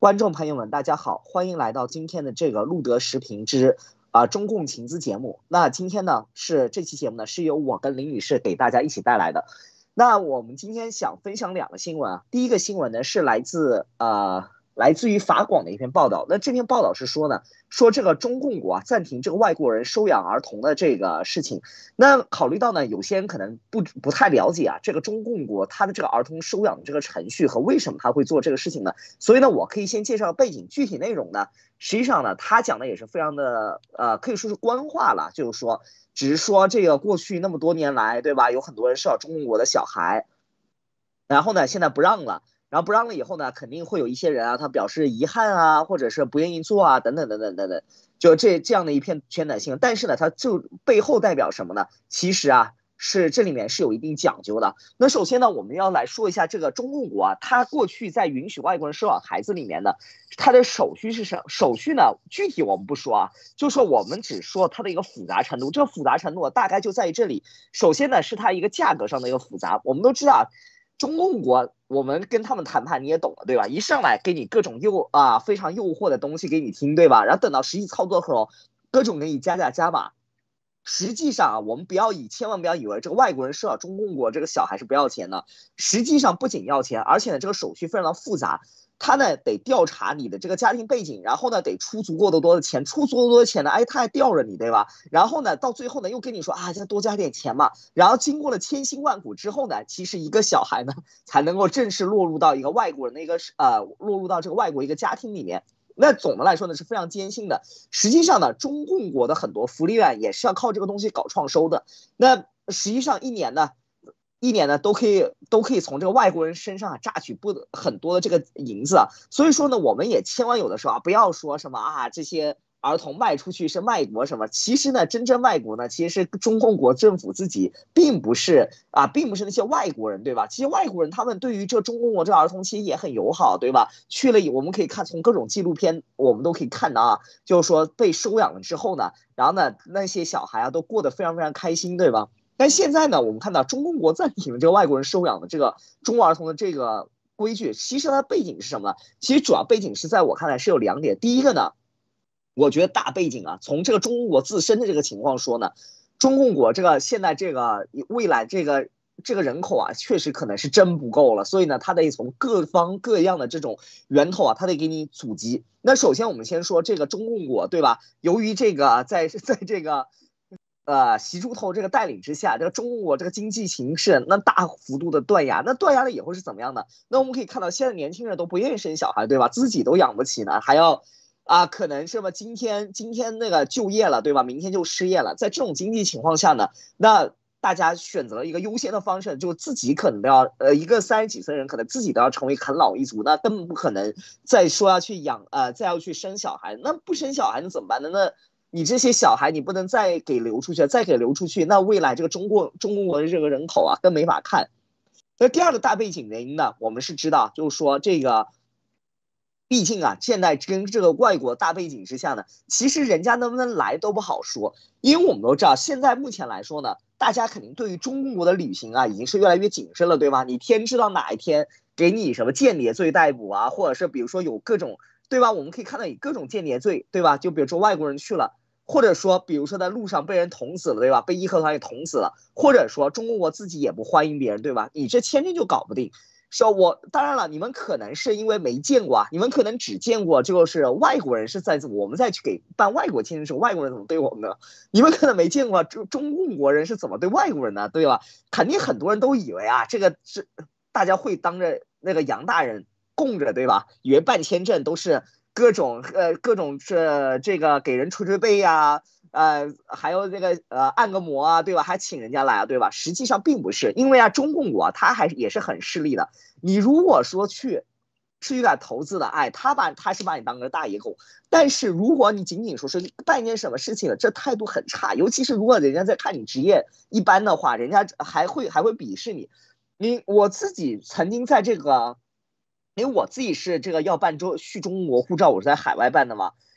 观众朋友们，大家好，欢迎来到今天的这个路德时评之中共情资节目。那今天呢这期节目呢是由我跟林女士给大家一起带来的。那我们今天想分享两个新闻啊，第一个新闻呢是来自于法广的一篇报道。那这篇报道是说呢，说这个中共国暂停这个外国人收养儿童的这个事情。那考虑到呢，有些人可能不太了解啊，这个中共国它的这个儿童收养的这个程序和为什么他会做这个事情呢？所以呢，我可以先介绍背景，具体内容呢，实际上呢，他讲的也是非常的可以说是官话了，就是说，只是说这个过去那么多年来，对吧？有很多人收养中共国的小孩，然后呢，现在不让了。然后不让了以后呢，肯定会有一些人啊，他表示遗憾啊，或者是不愿意做啊，等等等等等等，就这样的一片圈载性。但是呢，它就背后代表什么呢？其实啊，是这里面是有一定讲究的。那首先呢，我们要来说一下这个中共国啊，它过去在允许外国人收养孩子里面呢，它的手续是什么？手续呢，具体我们不说啊，就说我们只说它的一个复杂程度。这个复杂程度大概就在于这里。首先呢，是它一个价格上的一个复杂。我们都知道啊，中共国我们跟他们谈判你也懂了，对吧？一上来给你各种非常诱惑的东西给你听，对吧？然后等到实际操作的时候，各种给你加码。实际上啊，我们千万不要以为这个外国人收养中共国这个小孩是不要钱的。实际上不仅要钱，而且呢这个手续非常的复杂。他呢得调查你的这个家庭背景，然后呢得出足够多的钱，出足够多的钱呢，哎，他还吊着你，对吧？然后呢到最后呢又跟你说啊，再多加点钱嘛。然后经过了千辛万苦之后呢，其实一个小孩呢才能够正式落入到一个外国人的落入到这个外国一个家庭里面。那总的来说呢是非常艰辛的。实际上呢，中共国的很多福利院也是要靠这个东西搞创收的。那实际上一年呢都可以从这个外国人身上榨取很多的这个银子啊。所以说呢，我们也千万有的时候啊，不要说什么啊这些儿童卖出去是卖国什么。其实呢，真正卖国呢，其实是中共国政府自己，并不是那些外国人，对吧？其实外国人他们对于这中共国这儿童其实也很友好，对吧？去了我们可以看从各种纪录片，我们都可以看到啊，就是说被收养了之后呢，然后呢那些小孩啊都过得非常非常开心，对吧？但现在呢，我们看到中共国暂停了这个外国人收养的这个中国儿童的这个规矩，其实它的背景是什么呢？其实主要背景是在我看来是有两点。第一个呢，我觉得大背景啊，从这个中共国自身的这个情况说呢，中共国这个现在这个未来这个人口啊，确实可能是真不够了，所以呢，它得从各方各样的这种源头啊，它得给你阻击。那首先我们先说这个中共国，对吧？由于这个在这个习猪头这个带领之下，这个中国这个经济形势那大幅度的断崖，那断崖了以后是怎么样的？那我们可以看到，现在年轻人都不愿意生小孩，对吧？自己都养不起呢，还要可能是吧？今天那个就业了，对吧？明天就失业了。在这种经济情况下呢，那大家选择一个优先的方式，就自己可能都要一个30几岁的人，可能自己都要成为啃老一族，那根本不可能再说要去再要去生小孩。那不生小孩那怎么办呢？那你这些小孩你不能再给流出去，那未来这个中共国的这个人口啊，更没法看。那第二个大背景原因呢，我们是知道，就是说这个，毕竟啊，现在跟这个外国大背景之下呢，其实人家能不能来都不好说，因为我们都知道，现在目前来说呢，大家肯定对于中国的旅行啊，已经是越来越谨慎了，对吧？你天知道哪一天给你什么间谍罪逮捕啊，或者是比如说有各种，对吧？我们可以看到有各种间谍罪，对吧？就比如说外国人去了。或者说，比如说在路上被人捅死了，对吧？被义和团给捅死了，或者说中国自己也不欢迎别人，对吧？你这签证就搞不定。当然了，你们可能是因为没见过啊，你们可能只见过就是外国人是在我们再去给办外国签证的时候，外国人怎么对我们的，你们可能没见过中共国人是怎么对外国人的，对吧？肯定很多人都以为啊，这个是大家会当着那个杨大人供着，对吧？以为办签证都是各种是这个给人捶背呀，还有这个按个摩啊，对吧？还请人家来啊，对吧？实际上并不是，因为啊，中共国他也是很势利的。你如果说是有点投资的，哎，他是把你当个大野狗。但是如果你仅仅说是办一件什么事情了，这态度很差，尤其是如果人家在看你职业一般的话，人家还会鄙视你。我自己曾经在这个。因为我自己是这个要办续中国护照，我是在海外办的嘛。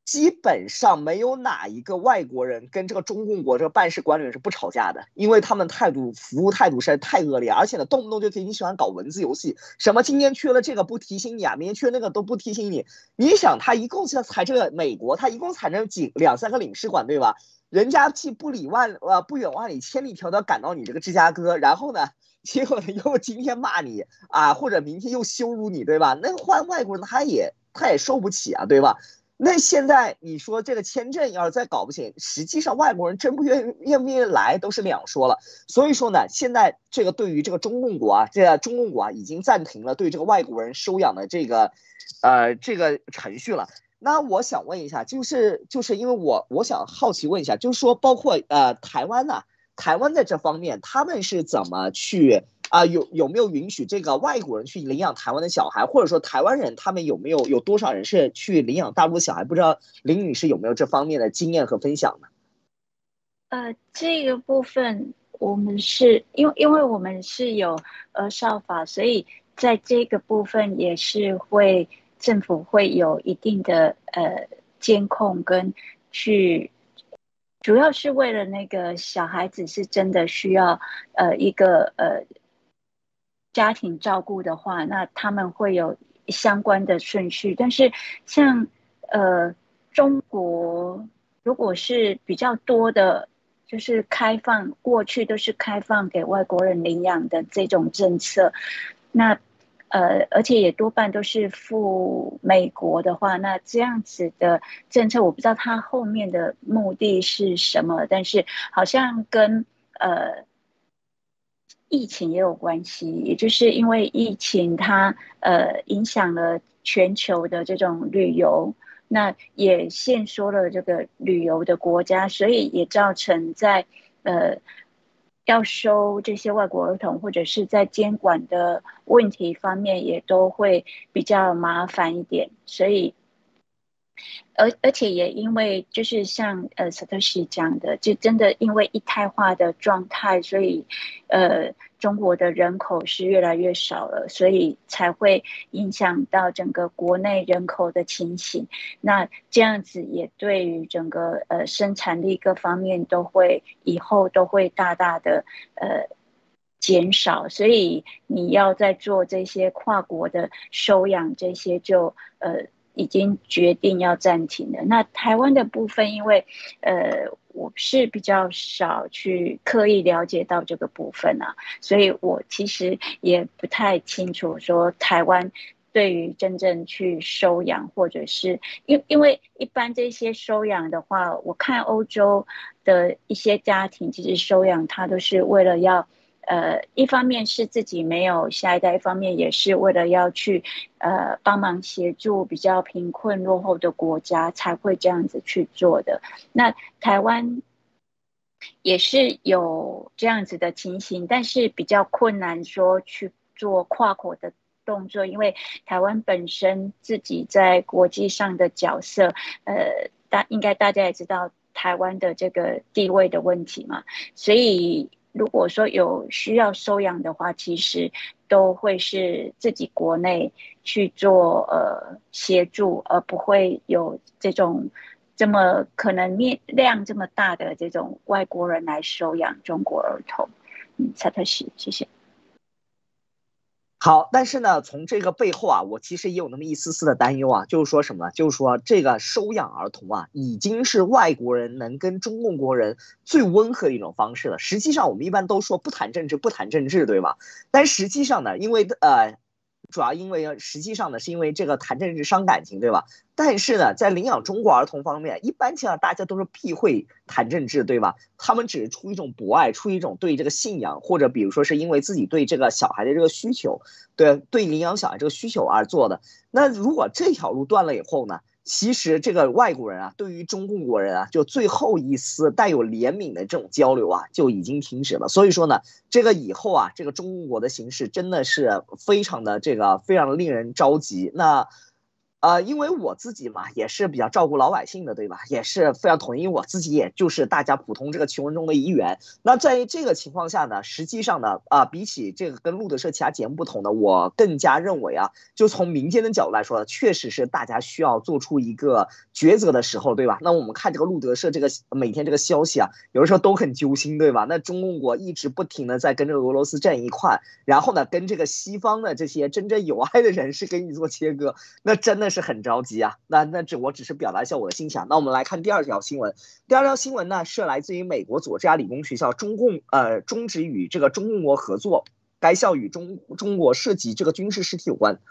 基本上没有哪一个外国人跟这个中共国这个办事管理员是不吵架的，因为他们服务态度实在太恶劣，而且呢，动不动就挺喜欢搞文字游戏，什么今天去了这个不提醒你啊，明天去了那个都不提醒你。你想，他一共才这个美国，他一共才这两三个领事馆，对吧？人家既不远万里千里迢迢赶到你这个芝加哥，然后呢，结果呢又今天骂你啊，或者明天又羞辱你，对吧？那换外国人他也受不起啊，对吧？那现在你说这个签证要是再搞不起，实际上外国人真不愿不愿意来都是两说了。所以说呢，现在这个对于这个中共国啊，已经暂停了对这个外国人收养的这个程序了。那我想问一下，就是因为我想好奇问一下，就是说包括台湾呢、台湾在这方面他们是怎么去有没有允许这个外国人去领养台湾的小孩，或者说台湾人他们有多少人是去领养大陆的小孩？不知道林女士有没有这方面的经验和分享呢？ 这个部分我们是因为我们是有儿少法，所以在这个部分也是政府会有一定的监控跟去，主要是为了那个小孩子是真的需要一个家庭照顾的话，那他们会有相关的顺序。但是像中国如果是比较多的，就是过去都是开放给外国人领养的这种政策，那而且也多半都是赴美国的话，那这样子的政策我不知道它后面的目的是什么，但是好像跟疫情也有关系，也就是因为疫情它影响了全球的这种旅游，那也限缩了这个旅游的国家，所以也造成在要收这些外国儿童或者是在监管的问题方面也都会比较麻烦一点，所以而且也因为就是像Satoshi 讲的，就真的因为一胎化的状态，所以中国的人口是越来越少了，所以才会影响到整个国内人口的情形。那这样子也对于整个生产力各方面以后都会大大的减少，所以你要在做这些跨国的收养，这些就已经决定要暂停了。那台湾的部分，因为我是比较少去刻意了解到这个部分啊，所以我其实也不太清楚说台湾对于真正去收养，或者是因为一般这些收养的话，我看欧洲的一些家庭其实收养它都是为了要一方面是自己没有下一代，一方面也是为了要去帮忙协助比较贫困落后的国家才会这样子去做的。那台湾也是有这样子的情形，但是比较困难说去做跨国的动作，因为台湾本身自己在国际上的角色，应该大家也知道台湾的这个地位的问题嘛，所以如果说有需要收养的话，其实都会是自己国内去做协助，而不会有这种这么可能量这么大的这种外国人来收养中国儿童。萨特西，谢谢。 好，但是呢，从这个背后啊，我其实也有那么一丝丝的担忧啊，就是说什么？就是说这个收养儿童啊，已经是外国人能跟中共国人最温和的一种方式了。实际上，我们一般都说不谈政治，不谈政治，对吧？但实际上呢，主要因为实际上呢，是因为这个谈政治伤感情，对吧？但是呢，在领养中国儿童方面，一般情况下大家都是避讳谈政治，对吧？他们只是出于一种博爱，出于一种对这个信仰，或者比如说是因为自己对这个小孩的这个需求，对领养小孩这个需求而做的。那如果这条路断了以后呢？其实这个外国人啊，对于中共国人啊，就最后一丝带有怜悯的这种交流啊，就已经停止了。所以说呢，这个以后啊，这个中共国的形势真的是非常的令人着急。那因为我自己嘛，也是比较照顾老百姓的，对吧？也是非常同意，我自己也就是大家普通这个穷人中的一员。那在这个情况下呢，实际上呢，比起这个跟路德社其他节目不同的，我更加认为啊，就从民间的角度来说，确实是大家需要做出一个抉择的时候，对吧？那我们看这个路德社这个每天这个消息啊，有的时候都很揪心，对吧？那中共国一直不停的在跟这个俄罗斯站一块，然后呢，跟这个西方的这些真正有爱的人士给你做切割，那真的是很着急啊。我只是表达一下我的心想。那我们来看第二条新闻。第二条新闻呢是来自于美国佐治亚理工学校终止与这个中共国合作，该校与中国涉及这个军事实体有关。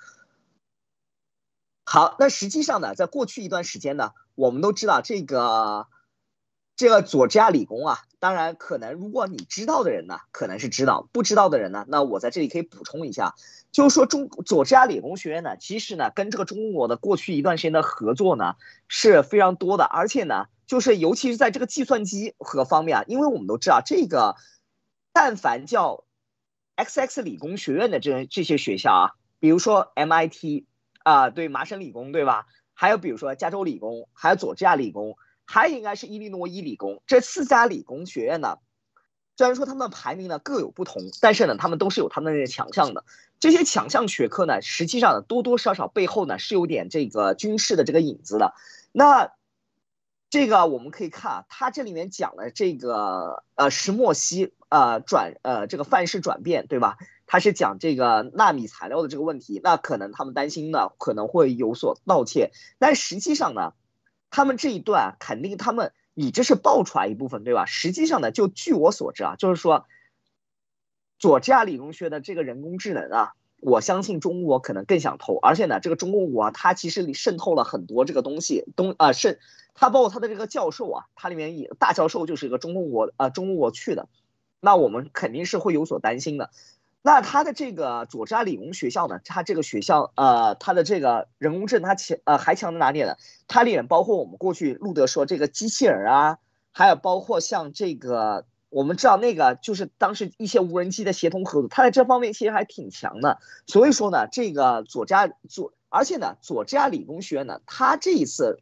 好，那实际上呢，在过去一段时间呢，我们都知道这个佐治亚理工啊，当然可能如果你知道的人呢，可能是知道；不知道的人呢，那我在这里可以补充一下，就是说佐治亚理工学院呢，其实呢跟这个中国的过去一段时间的合作呢是非常多的，而且呢，就是尤其是在这个计算机和方面啊，因为我们都知道这个，但凡叫 XX 理工学院的这些学校啊，比如说 MIT。对，麻省理工，对吧？还有比如说加州理工，还有佐治亚理工，还应该是伊利诺伊理工，这4家理工学院呢，虽然说他们的排名呢各有不同，但是呢，他们都是有他们的强项的。这些强项学科呢，实际上呢多多少少背后呢是有点这个军事的这个影子的。那这个我们可以看啊，它这里面讲了这个石墨烯这个范式转变，对吧？它是讲这个纳米材料的这个问题，那可能他们担心呢可能会有所盗窃，但实际上呢，他们这一段肯定你这是爆出来一部分，对吧？实际上呢，就据我所知啊，就是说佐治亚理工学的这个人工智能啊，我相信中国可能更想投，而且呢，这个中共国啊，它其实里渗透了很多这个东西，它包括它的这个教授啊，它里面大教授就是一个中共国去的，那我们肯定是会有所担心的。那它的这个佐治亚理工学校呢，它这个学校它的这个人工智能还强在哪里呢？它里面包括我们过去路德说这个机器人啊，还有包括像这个我们知道那个就是当时一些无人机的协同合作，它在这方面其实还挺强的。所以说呢，这个而且呢，佐治亚理工学院呢，它这一次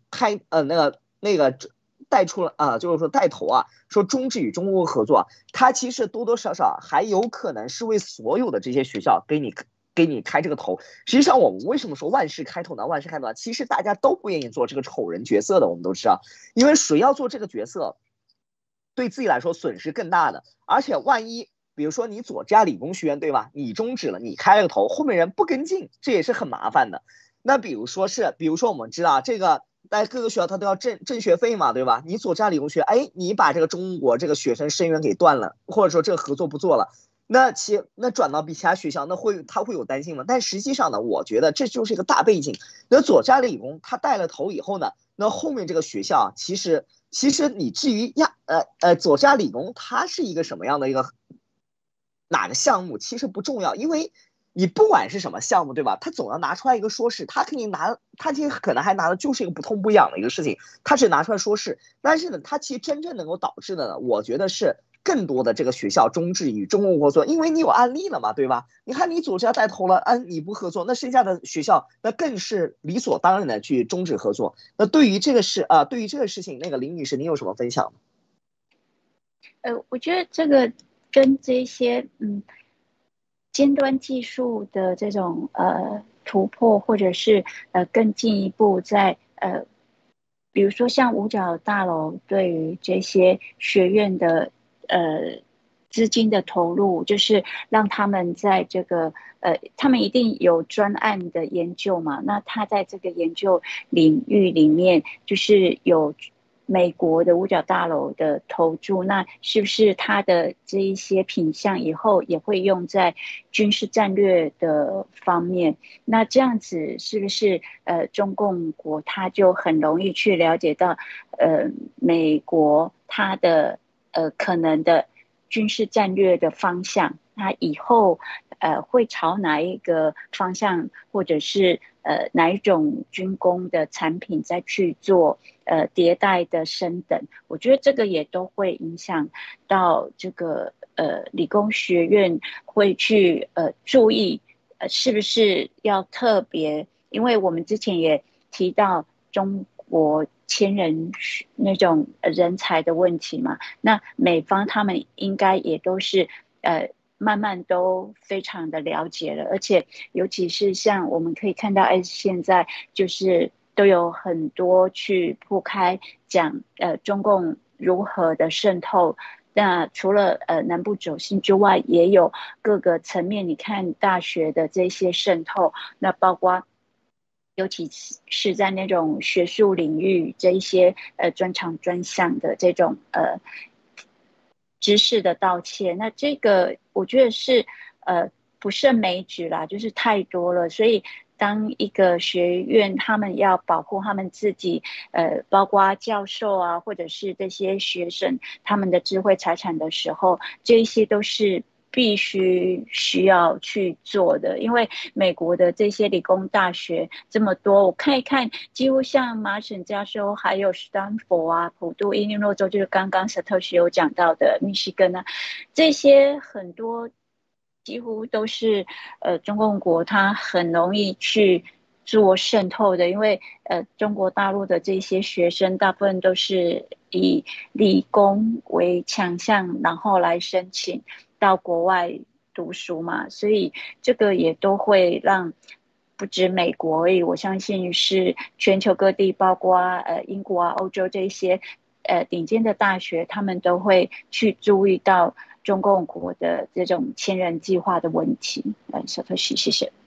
带出了就是说带头啊，说终止与中国合作，它其实多多少少还有可能是为所有的这些学校给你开这个头。实际上，我们为什么说万事开头难？万事开头难，其实大家都不愿意做这个丑人角色的，我们都知道，因为谁要做这个角色，对自己来说损失更大的，而且万一。比如说你佐治亚理工学院对吧？你终止了，你开了个头，后面人不跟进，这也是很麻烦的。那比如说我们知道这个在各个学校他都要挣学费嘛，对吧？你佐治亚理工学，哎，你把这个中国这个学生生源给断了，或者说这个合作不做了，那转到其他学校，他会有担心吗？但实际上呢，我觉得这就是一个大背景。那佐治亚理工他带了头以后呢，那后面这个学校其实你至于佐治亚理工它是一个什么样的哪个项目其实不重要，因为你不管是什么项目，对吧？他总要拿出来一个说是，他其实可能还拿的就是一个不痛不痒的一个事情，他只拿出来说是，但是呢，他其实真正能够导致的呢，我觉得是更多的这个学校终止与中共合作，因为你有案例了嘛，对吧？你看你组织要带头了，你不合作，那剩下的学校那更是理所当然的去终止合作。那对于这个事情，那个林女士，你有什么分享？ 我觉得这个跟这些尖端技术的这种突破，或者是更进一步在比如说像五角大楼对于这些学院的资金的投入，就是让他们在这个他们一定有专案的研究嘛，那他在这个研究领域里面就是有美国的五角大楼的投注，那是不是它的这一些品项以后也会用在军事战略的方面？那这样子是不是中共国它就很容易去了解到美国它的可能的军事战略的方向，它以后会朝哪一个方向，或者是哪一种军工的产品再去做迭代的升等？我觉得这个也都会影响到这个理工学院会去注意是不是要特别，因为我们之前也提到中国千人那种人才的问题嘛，那美方他们应该也都是慢慢都非常的了解了，而且尤其是像我们可以看到，现在就是都有很多去铺开讲中共如何的渗透。那除了南部走信之外，也有各个层面，你看大学的这些渗透，那包括尤其是在那种学术领域这一些专长专项的这种知识的盗窃，那这个我觉得是不胜枚举啦，就是太多了。所以当一个学院他们要保护他们自己，包括教授啊，或者是这些学生他们的智慧财产的时候，这一些都是需要去做的。因为美国的这些理工大学这么多，我看一看，几乎像麻省加州，还有斯坦福啊、普渡、伊利诺州，就是刚刚斯特许有讲到的密西根啊，这些很多几乎都是中共国它很容易去做渗透的。因为中国大陆的这些学生大部分都是以理工为强项，然后来申请到国外读书嘛，所以这个也都会让不止美国而已，我相信是全球各地，包括英国啊、欧洲这些顶尖的大学，他们都会去注意到中共国的这种千人计划的问题。小特许，谢谢。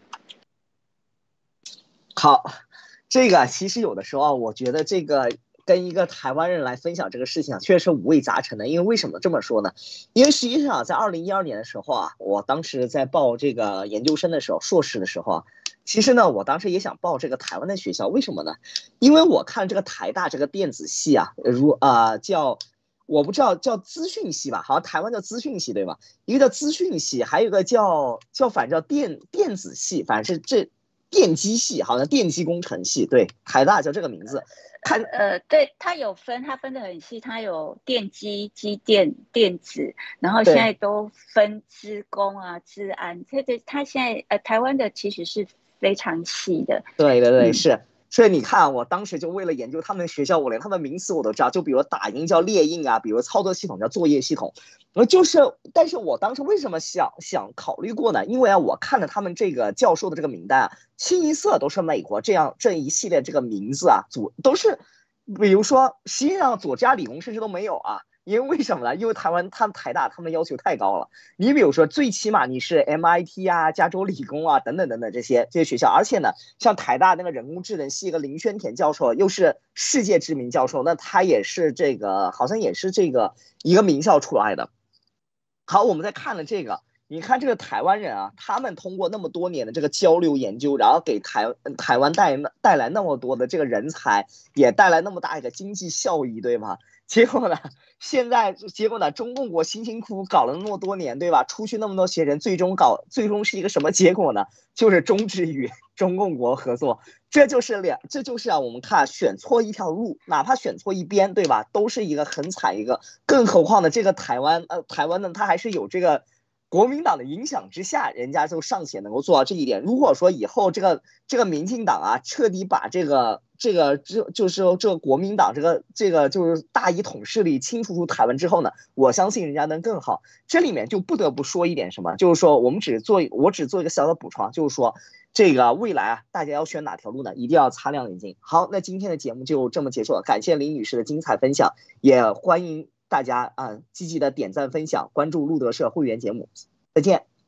好，这个其实有的时候我觉得这个跟一个台湾人来分享这个事情确实是五味杂陈的。因为为什么这么说呢？因为实际上在2012年的时候我当时在报这个研究生的时候，硕士的时候其实呢，我当时也想报这个台湾的学校。为什么呢？因为我看这个台大这个电子系叫我不知道叫资讯系吧，好像台湾叫资讯系对吧？一个叫资讯系，还有一个反正叫电子系，反正是这电机系，好像电机工程系，对，台大叫这个名字。 对，它有分，它分得很细，它有电机、机电、电子，然后现在都分资工啊、资安，它现在台湾的其实是非常细的。 对，是。所以你看，我当时就为了研究他们学校，我连他们名词我都知道。就比如打印叫列印啊，比如操作系统叫作业系统。但是我当时为什么想考虑过呢？因为我看了他们这个教授的这个名单清一色都是美国这一系列这个名字都是，比如说实际上佐治亚理工甚至都没有因为为什么呢？因为台湾他们台大他们的要求太高了。你比如说最起码你是 MIT 加州理工等等这些学校，而且呢，像台大那个人工智能系一个林轩田教授又是世界知名教授，那他也是好像也是一个名校出来的。好，我们再看了这个，你看这个台湾人他们通过那么多年的这个交流研究，然后给台湾带来那么多的这个人才，也带来那么大一个经济效益，对吗？结果呢，中共国辛辛苦苦搞了那么多年，对吧？出去那么多学生，最终是一个什么结果呢？就是终止与中共国合作。这就是我们看选错一条路，哪怕选错一边，对吧？都是一个很惨一个。更何况呢，这个台湾呢，它还是有这个国民党的影响之下，人家就尚且能够做到这一点。如果说以后这个民进党彻底把就是这个国民党这个就是大一统势力清除出台湾之后呢，我相信人家能更好。这里面就不得不说一点什么，就是说我只做一个小小的补充，就是说这个未来大家要选哪条路呢？一定要擦亮眼睛。好，那今天的节目就这么结束了，感谢林女士的精彩分享，也欢迎大家积极的点赞分享，关注路德社会员节目，再见。